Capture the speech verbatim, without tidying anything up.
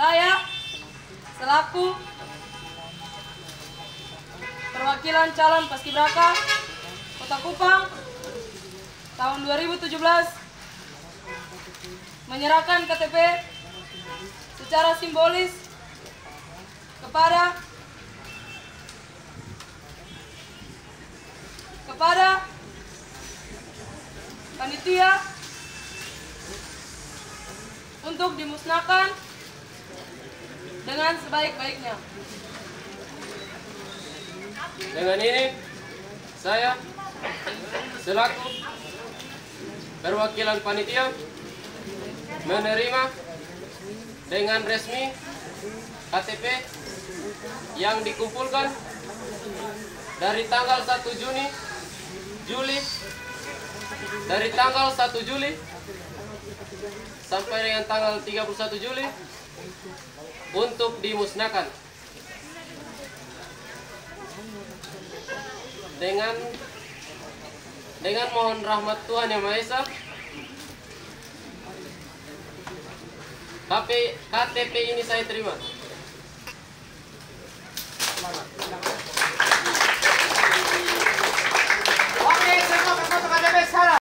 Saya selaku perwakilan calon paskibraka Kota Kupang tahun dua ribu tujuh belas menyerahkan K T P secara simbolis kepada kepada panitia untuk dimusnahkan dengan sebaik-baiknya. Dengan ini, saya selaku perwakilan panitia menerima dengan resmi K T P yang dikumpulkan dari tanggal satu Juni Juli dari tanggal satu Juli sampai dengan tanggal tiga puluh satu Juli untuk dimusnahkan dengan dengan mohon rahmat Tuhan Yang Maha Esa. K T P ini saya terima.